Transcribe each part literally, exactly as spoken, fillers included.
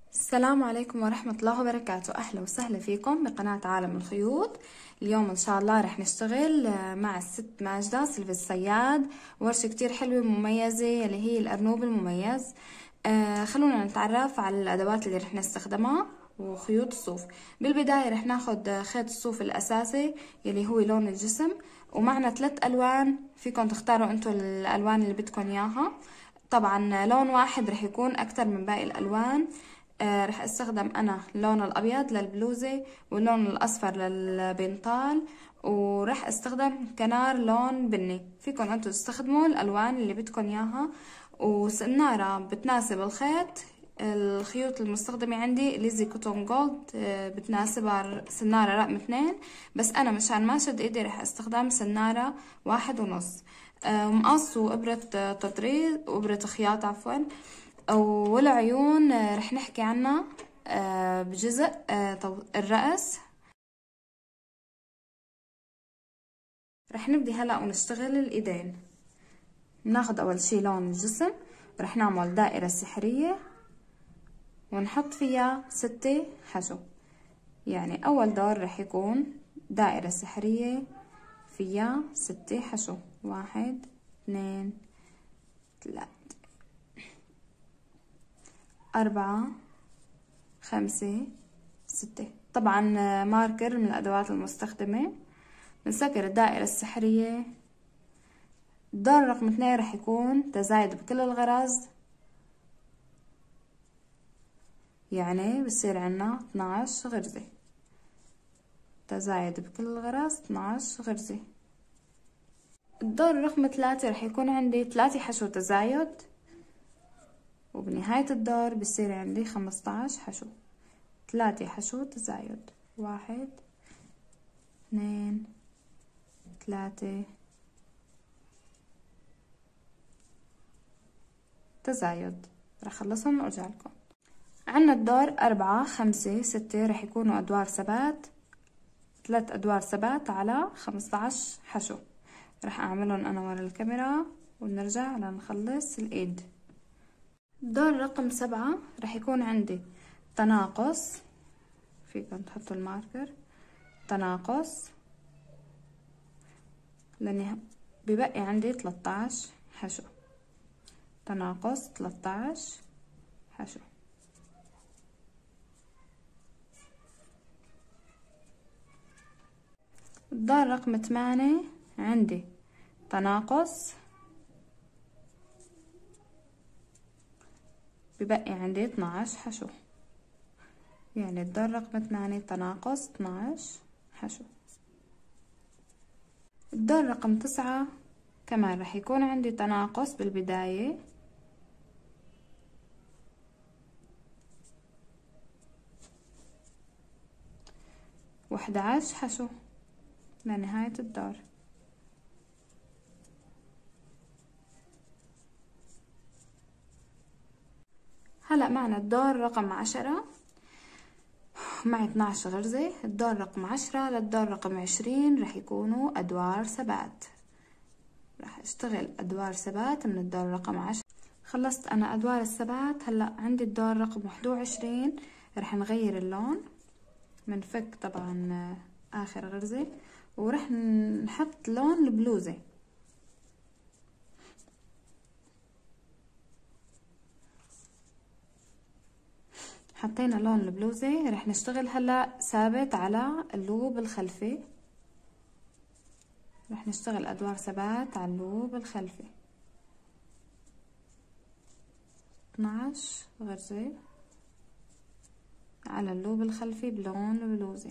السلام عليكم ورحمة الله وبركاته. أهلا وسهلا فيكم بقناة عالم الخيوط. اليوم إن شاء الله رح نشتغل مع الست ماجدة سلف الصياد ورشة كتير حلوة ومميزة اللي هي الأرنوب المميز. آه خلونا نتعرف على الأدوات اللي رح نستخدمها وخيوط الصوف. بالبداية رح ناخد خيط الصوف الأساسي اللي هو لون الجسم، ومعنا ثلاث ألوان، فيكم تختاروا انتوا الألوان اللي بدكم إياها. طبعا لون واحد رح يكون أكتر من باقي الألوان. آه رح استخدم انا اللون الابيض للبلوزة واللون الاصفر للبنطال، ورح استخدم كنار لون بني. فيكن انتوا تستخدموا الالوان اللي بدكم اياها. وسنارة بتناسب الخيط. الخيوط المستخدمة عندي ليزي كوتون جولد، آه بتناسبها سنارة رقم اثنين، بس انا مشان ما شد ايدي رح استخدم سنارة واحد ونص. آه مقص وابرة تطريز وابرة خياط عفوا. والعيون رح نحكي عنها بجزء الرأس. رح نبدي هلا ونشتغل الايدين. ناخد اول شي لون الجسم، رح نعمل دائرة سحرية ونحط فيها ستة حشو. يعني اول دور رح يكون دائرة سحرية فيها ستة حشو، واحد اثنين ثلاثة أربعة خمسة ستة. طبعا ماركر من الأدوات المستخدمة. بنسكر الدائرة السحرية. الدور رقم اثنين رح يكون تزايد بكل الغرز، يعني بصير عنا اثناعش غرزة. تزايد بكل الغرز اثناعش غرزة. الدور رقم ثلاثة رح يكون عندي ثلاثة حشو تزايد، وبنهاية الدور بصير عندي خمسطعش حشو. ثلاثة حشو تزايد، واحد اثنين ثلاثة تزايد. رح اخلصهم وارجع لكم. عنا الدور أربعة خمسة ستة رح يكونوا أدوار ثبات، ثلاث أدوار ثبات على خمسطعش حشو. رح أعملهم أنا ورا الكاميرا ونرجع لنخلص الإيد. الدور رقم سبعة رح يكون عندي تناقص، فيكم تحطوا الماركر تناقص، لاني ببقي عندي ثلاثطعش حشو. تناقص ثلاثطعش حشو. الدور رقم ثمانية عندي تناقص، ببقي عندي اثناعش حشو. يعني الدور رقم ثمانية تناقص اثناعش حشو. الدور رقم تسعة كمان رح يكون عندي تناقص بالبداية، وحدعش حشو لنهاية الدور. هلأ معنا الدور رقم عشرة، معي اثناعش غرزة. الدور رقم عشرة للدور رقم عشرين رح يكونوا أدوار ثبات. رح اشتغل أدوار ثبات من الدور رقم عشرة. خلصت أنا أدوار الثبات. هلأ عندي الدور رقم واحد وعشرين، رح نغير اللون. منفك طبعا آخر غرزة ورح نحط لون البلوزة. حطينا لون البلوزة. رح نشتغل هلا ثابت على اللوب الخلفي. رح نشتغل ادوار ثبات على اللوب الخلفي. اثناعش غرزة على اللوب الخلفي بلون البلوزة.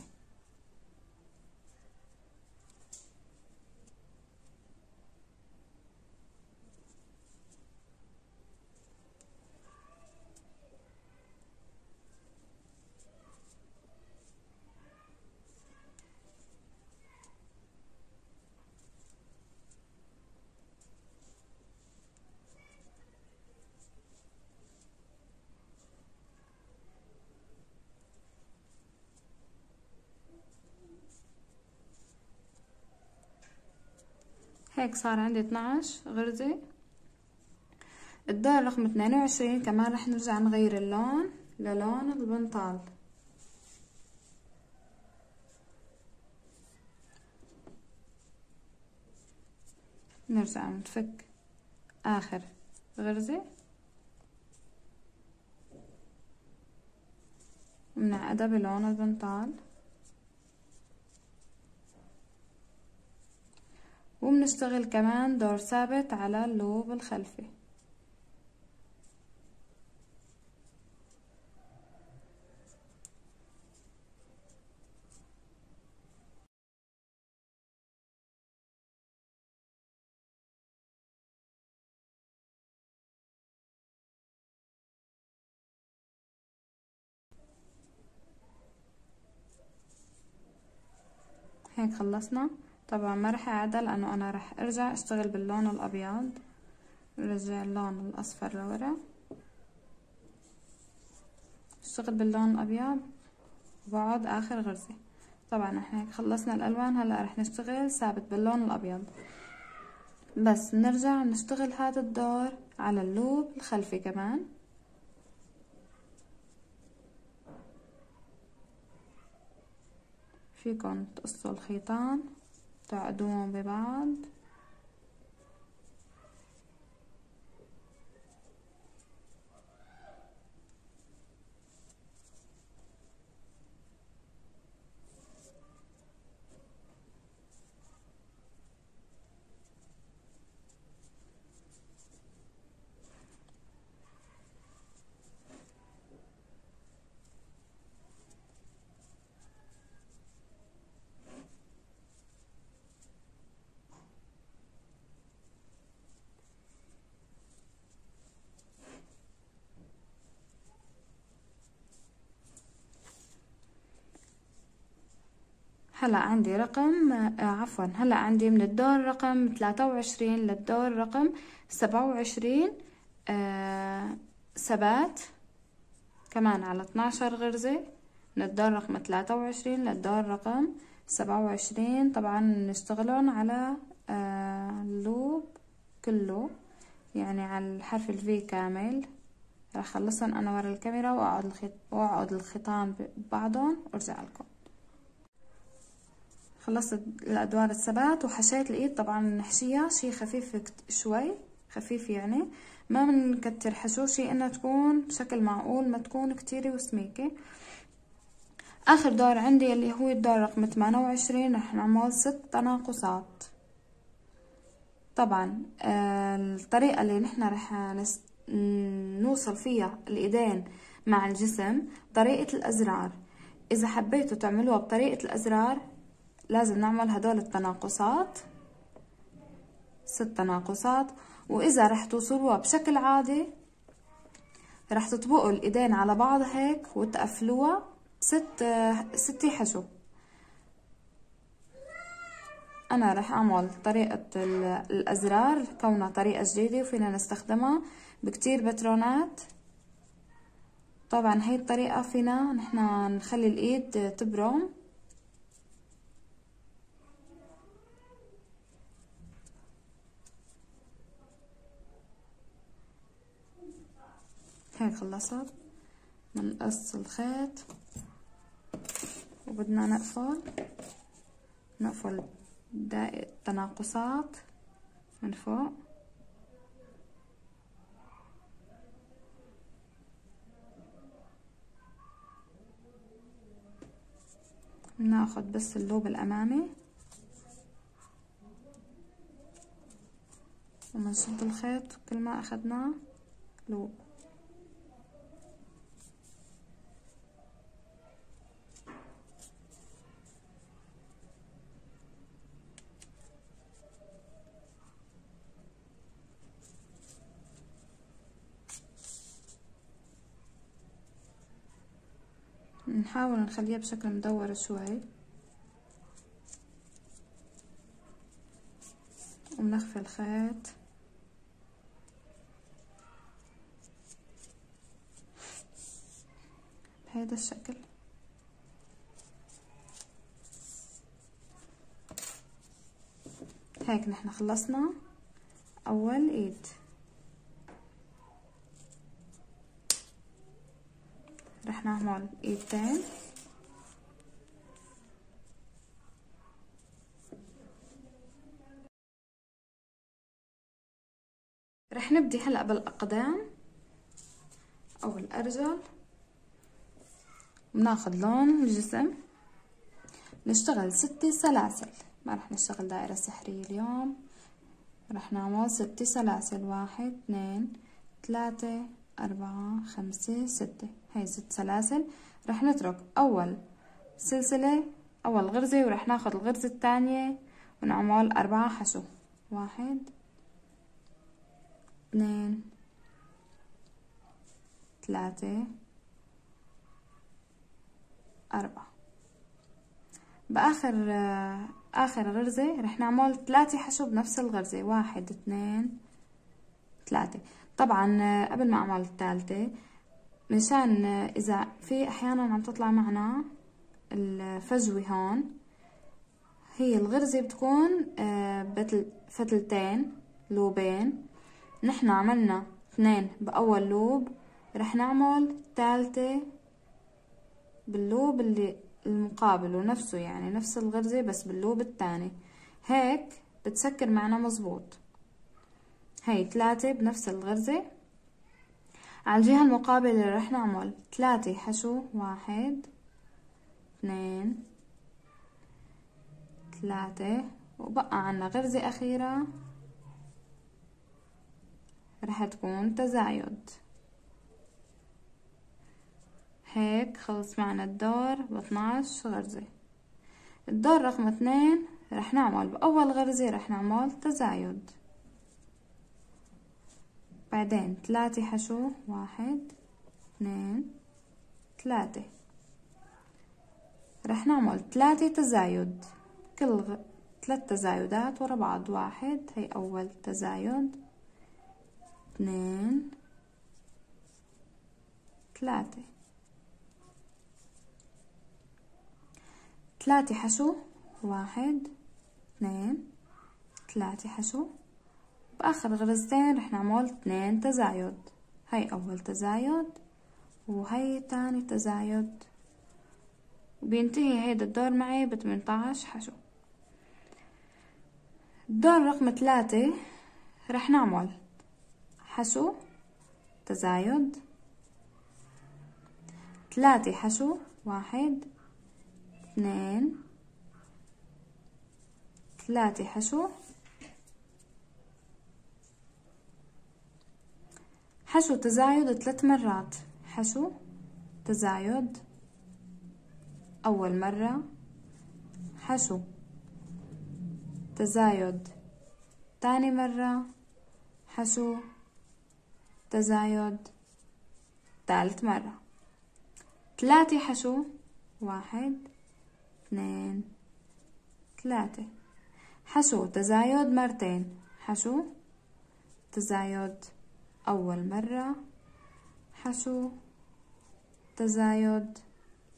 هيك صار عندي اثناعش غرزة. الدور رقم اثنين وعشرين كمان رح نرجع نغير اللون للون البنطال. نرجع نفك اخر غرزة وبنعقدها بلون البنطال، وبنشتغل كمان دور ثابت على اللوب الخلفي. هيك خلصنا. طبعا ما رح اعدل لانه انا رح ارجع اشتغل باللون الابيض، برجع اللون الاصفر لورا، اشتغل باللون الابيض وبقعد اخر غرزة. طبعا احنا هيك خلصنا الالوان، هلا رح نشتغل ثابت باللون الابيض، بس نرجع نشتغل هذا الدور على اللوب الخلفي كمان. فيكن تقصوا الخيطان تعقدوهم ببعض. هلا عندي رقم آه عفوا هلا عندي من الدور رقم ثلاثة وعشرين للدور رقم سبعة وعشرين آه ثبات كمان على اثناشر غرزة من الدور رقم ثلاثة وعشرين للدور رقم سبعة وعشرين. طبعا نشتغلون على آه اللوب كله، يعني على الحرف الفي كامل. رح اخلصهم انا ورا الكاميرا واقعد الخيط واقعد الخيطان ببعضهم وارجع لكم. خلصت الادوار الثبات وحشيت الايد. طبعا نحشيها شي خفيف شوي، خفيف يعني ما بنكتر حشو، شي انها تكون بشكل معقول، ما تكون كتيرة وسميكة. اخر دور عندي اللي هو الدور رقم ثمانية وعشرين رح نعمل ست تناقصات. طبعا آه الطريقة اللي نحن رح نس... نوصل فيها الايدين مع الجسم طريقة الازرار. اذا حبيتوا تعملوها بطريقة الازرار لازم نعمل هدول التناقصات، ست تناقصات. واذا رح توصلوها بشكل عادي رح تطبقوا الايدين على بعض هيك وتقفلوها بست ست حشو. انا رح اعمل طريقة الازرار كونها طريقة جديدة وفينا نستخدمها بكتير باترونات. طبعا هي الطريقة فينا نحنا نخلي الايد تبرم. هيك خلصت. بنقص الخيط وبدنا نقفل نقفل دائرة التناقصات من فوق. بناخد بس اللوب الامامي وبنشد الخيط كل ما اخدناه لوب. نحاول نخليها بشكل مدور شوي وبنخفي الخيط بهذا الشكل. هيك نحن خلصنا اول ايد. رح نعمل ايدتين، رح نبدي هلأ بالأقدام أو الأرجل، بناخد لون الجسم، نشتغل ستة سلاسل، ما رح نشتغل دائرة سحرية اليوم، رح نعمل ستة سلاسل، واحد اثنين ثلاثة أربعة خمسة ستة، هاي ست سلاسل. رح نترك أول سلسلة أول غرزة ورح ناخد الغرزة الثانية ونعمل أربعة حشو، واحد اثنين ثلاثة أربعة. بآخر آخر غرزة رح نعمل ثلاثة حشو بنفس الغرزة، واحد اثنين ثلاثة. طبعا قبل ما أعمل الثالثة، مشان إذا في أحيانا عم تطلع معنا الفجوة هون، هي الغرزة بتكون فتلتين لوبين، نحن عملنا اثنين بأول لوب، رح نعمل ثالثة باللوب اللي المقابل ونفسه، يعني نفس الغرزة بس باللوب الثاني، هيك بتسكر معنا مزبوط. هاي ثلاثة بنفس الغرزة. على الجهة المقابلة رح نعمل ثلاثة حشو، واحد اثنين ثلاثة، وبقى عنا غرزة أخيرة رح تكون تزايد. هيك خلص معنا الدور ب اثناش غرزة. الدور رقم اثنين رح نعمل بأول غرزة رح نعمل تزايد، بعدين ثلاثة حشو، واحد اثنين ثلاثة، رح نعمل ثلاثة تزايد، كل غ... ثلاث تزايدات ورا بعض، واحد هي أول تزايد، اثنين ثلاثة، ثلاثة حشو، واحد اثنين ثلاثة حشو. بآخر غرزتين رح نعمل اثنين تزايد، هاي أول تزايد وهي تاني تزايد، وبينتهي هيدا الدور معي بثمنتاش حشو. الدور رقم ثلاثة رح نعمل حشو تزايد، ثلاثة حشو، واحد اثنين ثلاثة حشو، حشو تزايد ثلاث مرات، حشو تزايد أول مرة، حشو تزايد تاني مرة، حشو تزايد ثالث مرة، ثلاثة حشو، واحد اثنين ثلاثة، حشو تزايد مرتين، حشو تزايد أول مرة، حشو تزايد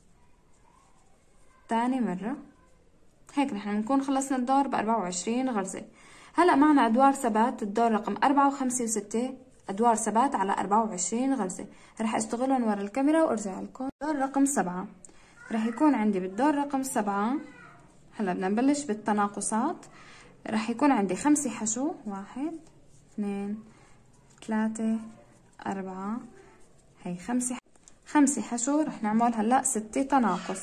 تاني مرة. هيك نحن بنكون خلصنا الدور بأربعة وعشرين غرزة. هلأ معنا أدوار ثبات، الدور رقم أربعة وخمسة وستة، أدوار ثبات على أربعة وعشرين غرزة، رح أشتغلهم ورا الكاميرا وأرجع لكم. دور رقم سبعة رح يكون عندي بالدور رقم سبعة، هلأ بدنا نبلش بالتناقصات، رح يكون عندي خمسة حشو، واحد اثنين ثلاثة أربعة، هي خمسة خمسة حشو، رح نعمل هلأ ستة تناقص.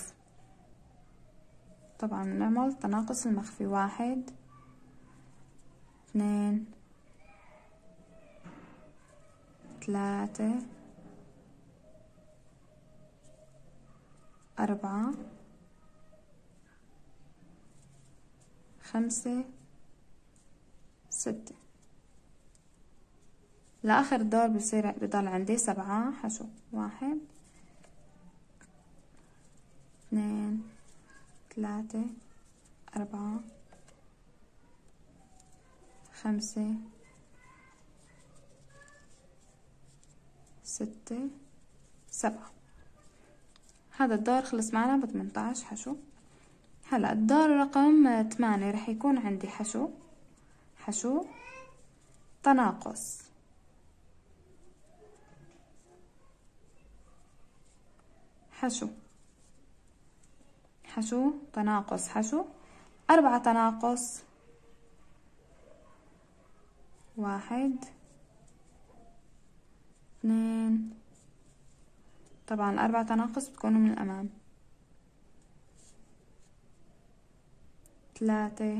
طبعا نعمل تناقص المخفي، واحد اثنين ثلاثة أربعة خمسة ستة. لآخر دور بصير بضل عندي سبعة حشو، واحد اثنين ثلاثة أربعة خمسة ستة سبعة. هذا الدور خلص معنا بثمنتاش حشو. هلا الدور رقم ثمانية رح يكون عندي حشو حشو تناقص، حشو حشو تناقص حشو، أربعة تناقص، واحد اثنين، طبعا الأربعة تناقص بتكونوا من الأمام، ثلاثة،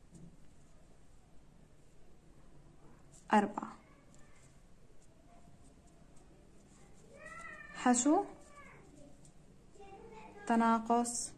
أربعة، حشو تناقص،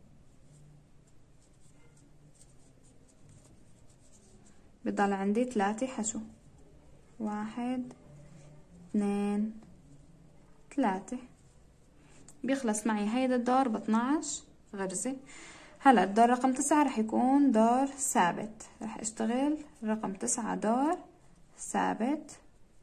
بضل عندي ثلاثة حشو، واحد اثنين ثلاثة. بيخلص معي هيدا الدور باثناش غرزة. هلا الدور رقم تسعة رح يكون دور ثابت، رح اشتغل رقم تسعة دور ثابت،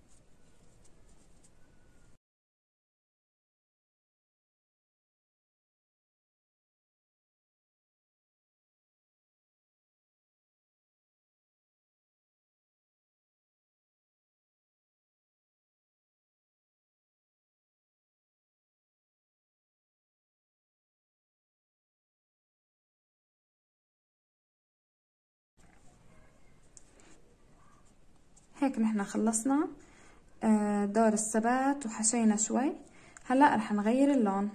هيك نحنا خلصنا دور الثبات وحشينا شوي. هلا رح نغير اللون،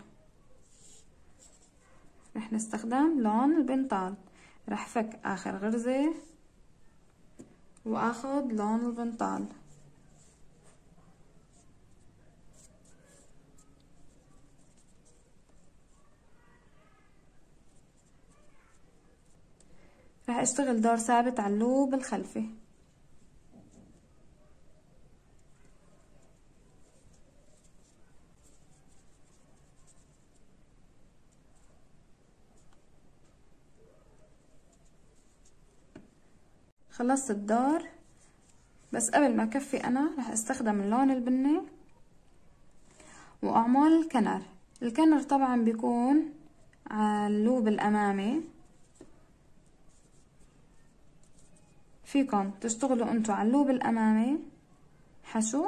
رح نستخدم لون البنطال، رح فك اخر غرزة واخد لون البنطال، رح اشتغل دور ثابت على اللوب الخلفي. خلصت الدور، بس قبل ما اكفي انا رح استخدم اللون البني واعمل كنر. الكنر طبعا بيكون على اللوب الامامي، فيكم تشتغلوا انتو على اللوب الامامي حشو،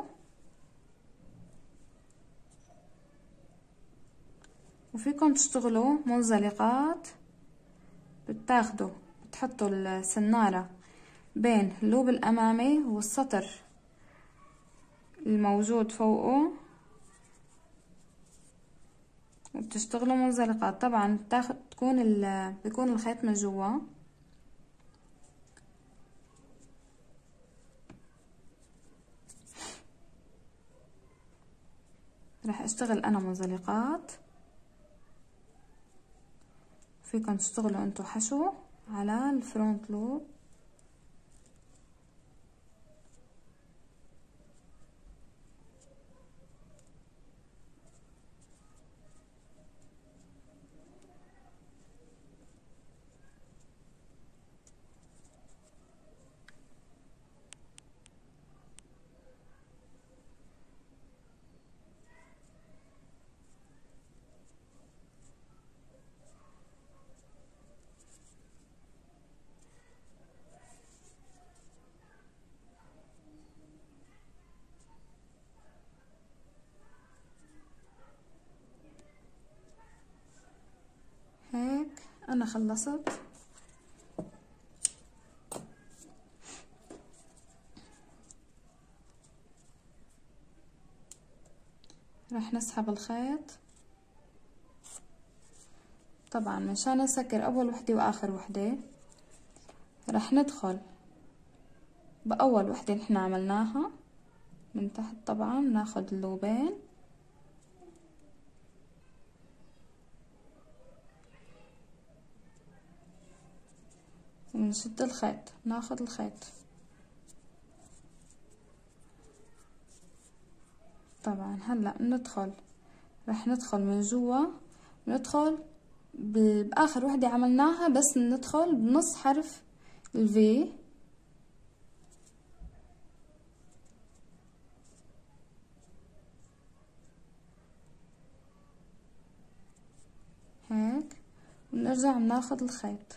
وفيكم تشتغلوا منزلقات، بتاخدوا بتحطوا السنارة بين اللوب الامامي والسطر الموجود فوقه، وبتشتغلوا منزلقات. طبعا بتاخد تكون ال بيكون الخيط من جوا، راح اشتغل انا منزلقات، فيكم تشتغلوا انتو حشو على الفرونت لوب. هيك انا خلصت. راح نسحب الخيط، طبعا مشان نسكر اول وحدة واخر وحدة راح ندخل باول وحدة نحنا عملناها من تحت، طبعا ناخد اللوبين ونشد الخيط، ناخد الخيط، طبعا هلا ندخل راح ندخل من جوا، ندخل باخر وحدة عملناها، بس ندخل بنص حرف الفي، هيك، ونرجع بناخد الخيط،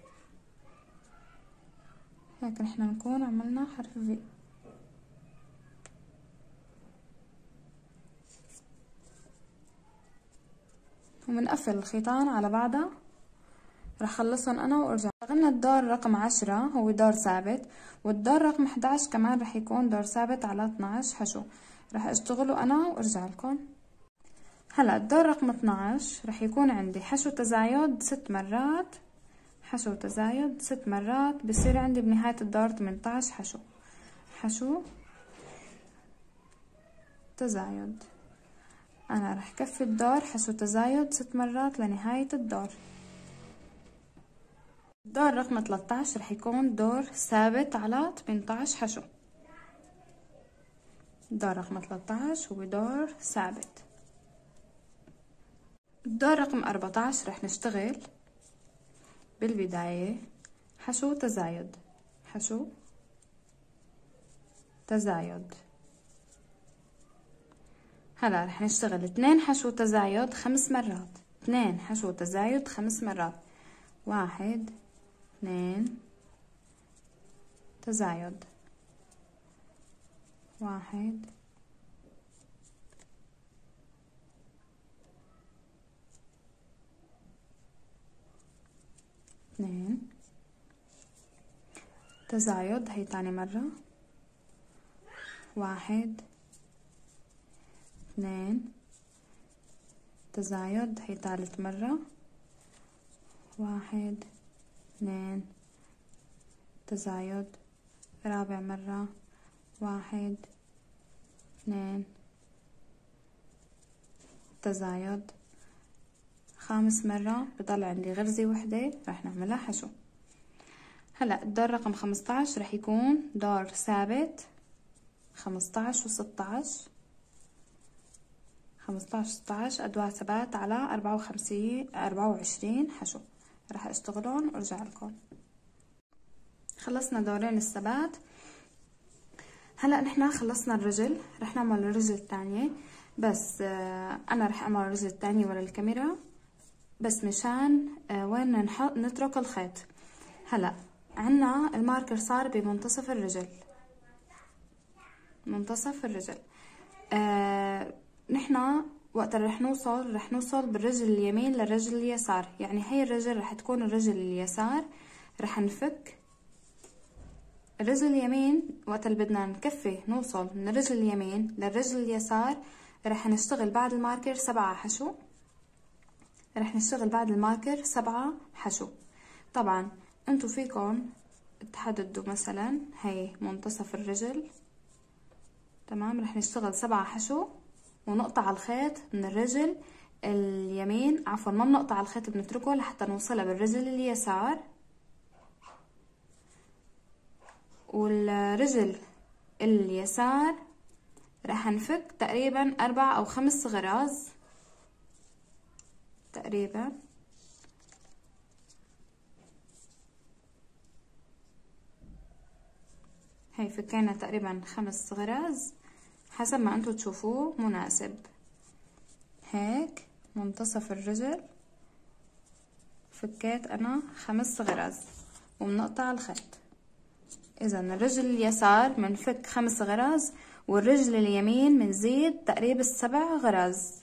هيك نحنا نكون عملنا حرف في. وبنقفل الخيطان على بعضها. رح خلصهم انا وارجع. اشتغلنا الدور رقم عشرة هو دور ثابت، والدور رقم احد عشر كمان رح يكون دور ثابت على اثنعش حشو. رح اشتغله انا وارجع لكم. هلا الدور رقم اثنعش رح يكون عندي حشو تزايد ست مرات، حشو تزايد ست مرات، بصير عندي بنهاية الدور ثمنتعش حشو. حشو تزايد، انا رح كفي الدور حشو تزايد ست مرات لنهاية الدور. الدور رقم ثلاثة عشر رح يكون دور ثابت على ثمنتعش حشو. الدور رقم ثلاثة عشر هو دور ثابت. الدور رقم أربعة عشر رح نشتغل بالبداية حشو تزايد، حشو تزايد. هلا رح نشتغل اثنين حشو تزايد خمس مرات، اثنين حشو تزايد خمس مرات، واحد اثنين تزايد، واحد اثنين تزايد، هي تاني مرة، واحد اثنين تزايد، هي ثالث مرة، واحد اثنين تزايد، رابع مرة، واحد اثنين تزايد، خامس مرة بضل عندي غرزة وحدة رح نعملها حشو. هلا الدور رقم خمسة عشر رح يكون دور ثابت، خمسة عشر وستة عشر، خمسة عشر ستة عشر ادوار ثبات على أربعة وخمسين أربعة وعشرين حشو. رح اشتغلهم وارجع لكم. خلصنا دورين الثبات. هلا نحنا خلصنا الرجل، رح نعمل الرجل الثانية، بس آه انا رح اعمل الرجل الثانية ورا الكاميرا بس مشان آه وين نحط نترك الخيط. هلا عنا الماركر صار بمنتصف الرجل، منتصف الرجل. آه نحنا وقت رح نوصل رح نوصل بالرجل اليمين للرجل اليسار، يعني هي الرجل رح تكون الرجل اليسار. رح نفك الرجل اليمين وقت اللي بدنا نكفي نوصل من الرجل اليمين للرجل اليسار. رح نشتغل بعد الماركر سبعة حشو، رح نشتغل بعد الماركر سبعة حشو. طبعا انتو فيكم تحددوا مثلا هي منتصف الرجل، تمام. رح نشتغل سبعة حشو ونقطع الخيط من الرجل اليمين، عفوا ما بنقطع الخيط، بنتركه لحتى نوصلها بالرجل اليسار. والرجل اليسار رح نفك تقريبا اربع او خمس غراز تقريبا. هي فكينا تقريبا خمس غراز حسب ما انتو تشوفوه مناسب. هيك منتصف الرجل فكيت انا خمس غراز وبنقطع الخيط. اذا الرجل اليسار منفك خمس غراز والرجل اليمين منزيد تقريبا سبع غراز.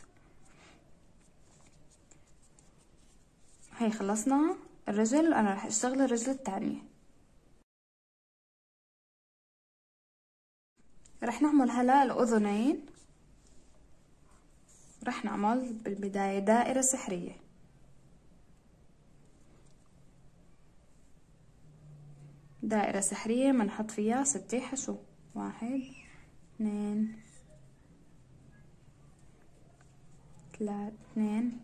هي خلصنا الرجل، انا رح اشتغل الرجل الثانية. رح نعمل هلا الاذنين. رح نعمل بالبداية دائرة سحرية، دائرة سحرية منحط فيها ستة حشو، واحد اثنين ثلاثة اثنين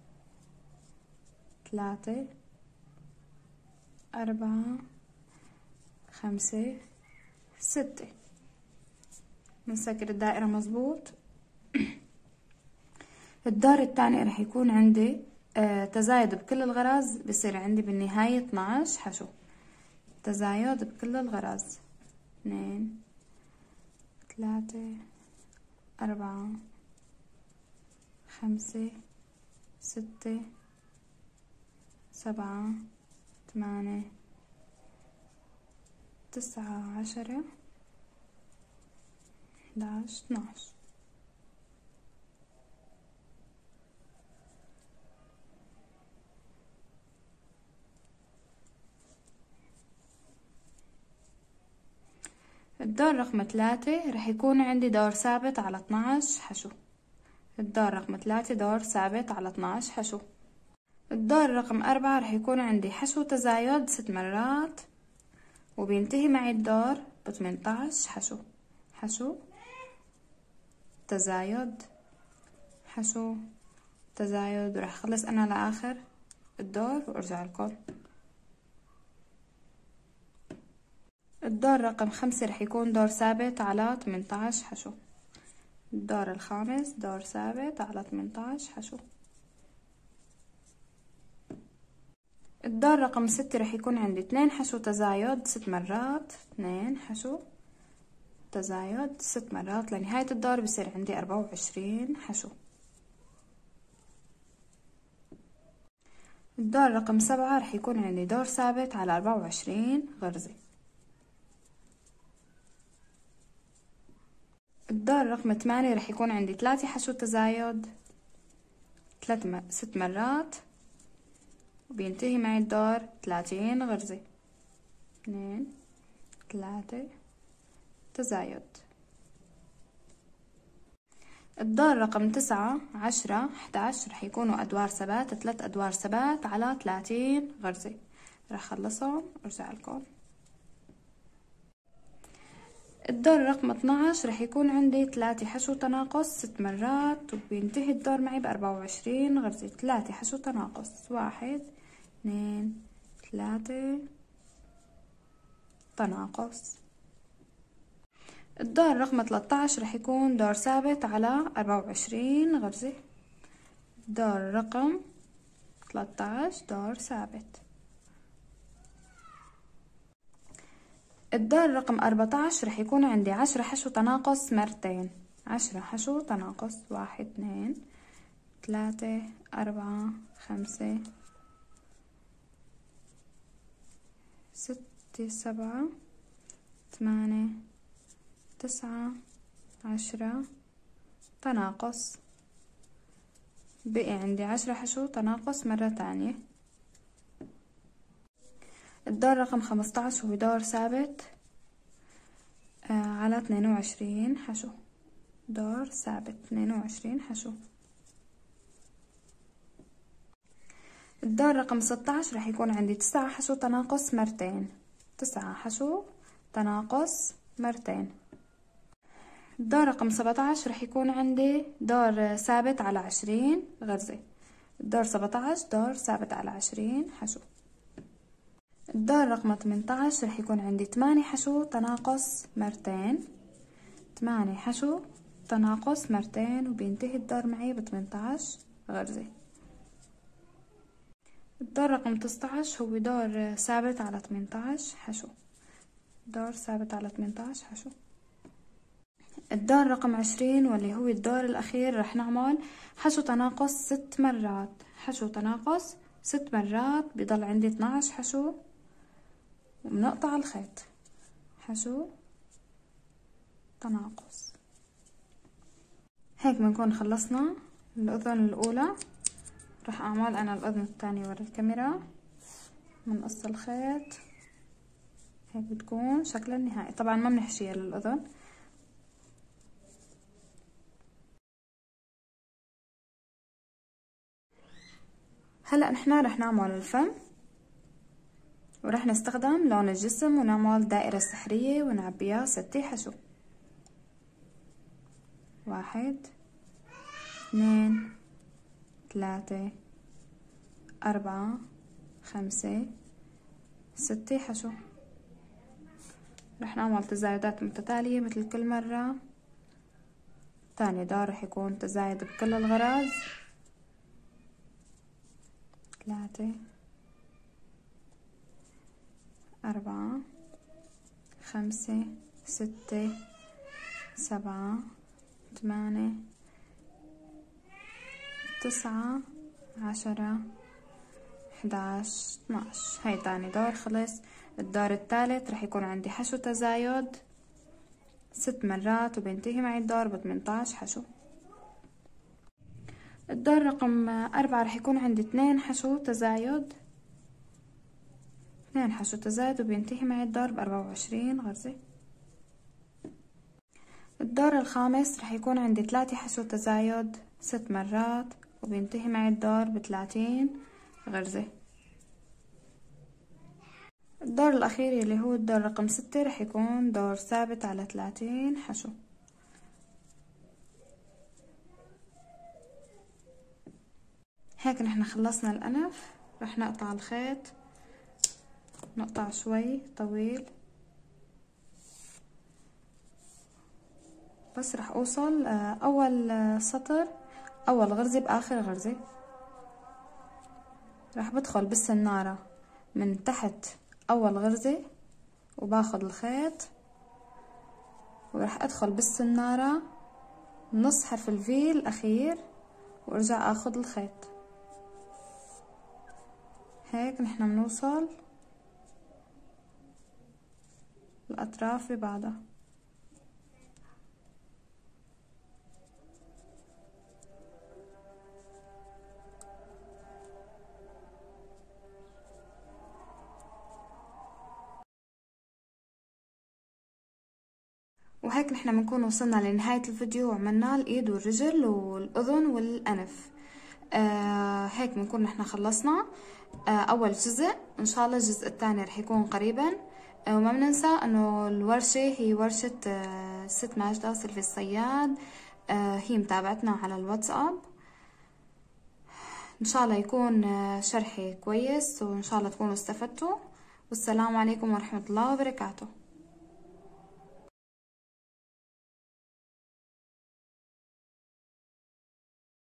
ثلاثة أربعة خمسة ستة. بنسكر الدائرة مظبوط. الدور الثاني رح يكون عندي آه تزايد بكل الغراز، بصير عندي بالنهاية اثنعش حشو. تزايد بكل الغراز، اثنين ثلاثة أربعة خمسة ستة سبعة ثمانية تسعة عشرة احداش اثناش. الدور رقم ثلاثة رح يكون عندي دور ثابت على اتناش حشو. الدور رقم ثلاثة دور ثابت على اتناش حشو. الدور رقم أربعة رح يكون عندي حشو تزايد ست مرات وبينتهي معي الدور بثمنتاش حشو. حشو تزايد حشو تزايد، ورح اخلص انا لاخر الدور وارجع لكم. الدور رقم خمسة رح يكون دور ثابت على ثمنتاش حشو. الدور الخامس دور ثابت على ثمنتاش حشو. الدور رقم ستة رح يكون عندي اتنين حشو تزايد ست مرات، اتنين حشو تزايد ست مرات، لنهاية الدور بصير عندي أربعة وعشرين حشو. الدور رقم سبعة رح يكون عندي دور ثابت على أربعة وعشرين غرزة. الدور رقم ثمانية رح يكون عندي ثلاثة حشو تزايد ثلاث م... ست مرات وبينتهي معي الدور ثلاثين غرزة، اثنين ثلاثة تزايد. الدور رقم تسعة عشرة احداش رح يكونوا أدوار ثبات، ثلاث أدوار ثبات على ثلاثين غرزة. رح أخلصهم وارجع لكم. الدور رقم اثناش رح يكون عندي ثلاثة حشو تناقص ست مرات وبينتهي الدور معي بأربعة وعشرين غرزة. ثلاثة حشو تناقص، واحد اثنين ثلاثة تناقص. الدور رقم ثلاثة عشر رح يكون دور ثابت على أربعة وعشرين غرزة. دور رقم ثلاثة عشر دور ثابت. الدور رقم أربعة عشر رح يكون عندي عشرة حشو تناقص مرتين، عشرة حشو تناقص، واحد اثنين ثلاثة أربعة خمسة ستة سبعة ثمانية تسعة عشرة تناقص، بقي عندي عشرة حشو تناقص مرة تانية. الدور رقم خمسة عشر هو دور ثابت آه على اثنين وعشرين حشو. دور ثابت اثنين وعشرين حشو. الدور رقم ستة عشر رح يكون عندي تسعة حشو تناقص مرتين، تسعة حشو تناقص مرتين. الدور رقم سبعة عشر رح يكون عندي دور ثابت على عشرين غرزة. الدور سبعة عشر دور ثابت على عشرين حشو. الدور رقم ثمانية عشر رح يكون عندي ثمانية حشو تناقص مرتين، ثمانية حشو تناقص مرتين وبينتهي الدور معي ب ثمانية عشر غرزة. الدور رقم تسعة عشر هو دور ثابت على ثمانية عشر حشو. دور ثابت على ثمانية عشر حشو. الدور رقم عشرين واللي هو الدور الأخير رح نعمل حشو تناقص ست مرات. حشو تناقص ست مرات بيضل عندي اثنى عشر حشو وبنقطع الخيط. حشو تناقص. هيك بنكون خلصنا الأذن الأولى. رح أعمل أنا الأذن الثانية ورا الكاميرا. بنقص الخيط هيك بتكون شكلها النهائي. طبعا ما بنحشيها للأذن. هلأ نحنا رح نعمل الفم ورح نستخدم لون الجسم ونعمل دائرة سحرية ونعبيها ستة حشو. واحد اثنين ثلاثة أربعة خمسة ستة حشو. رح نعمل تزايدات متتالية مثل كل مرة. تاني دور رح يكون تزايد بكل الغرز. ثلاثة أربعة خمسة ستة سبعة ثمانية تسعة عشرة إحداش اثناش. هاي تاني دور خلص. الدور الثالث رح يكون عندي حشو تزايد ست مرات وبينتهي معي الدور ب ثمانية عشر حشو. الدور رقم أربعة رح يكون عندي اثنين حشو تزايد، اثنين حشو تزايد وبينتهي معي الدور بأربعة وعشرين غرزة. الدور الخامس رح يكون عندي ثلاثة حشو تزايد ست مرات، وبينتهي معي الدور بثلاثين غرزة. الدور الأخير اللي هو الدور رقم ستة رح يكون دور ثابت على ثلاثين حشو. هيك نحن خلصنا الأنف. رح نقطع الخيط، نقطع شوي طويل، بس رح اوصل اول سطر اول غرزة باخر غرزة. رح بدخل بالسنارة من تحت اول غرزة وباخد الخيط، ورح ادخل بالسنارة نص حرف الفي الاخير وارجع اخد الخيط. هيك نحن بنوصل الاطراف ببعضها. وهيك نحن بنكون وصلنا لنهاية الفيديو، وعملنا الايد والرجل والاذن والانف. آه هيك بنكون نحن خلصنا آه اول جزء. ان شاء الله الجزء الثاني رح يكون قريبا. آه وما بننسى انه الورشة هي ورشة آه ست ماجدة سلفي الصياد. آه هي متابعتنا على الواتساب. ان شاء الله يكون آه شرحي كويس، وان شاء الله تكونوا استفدتوا. والسلام عليكم ورحمة الله وبركاته.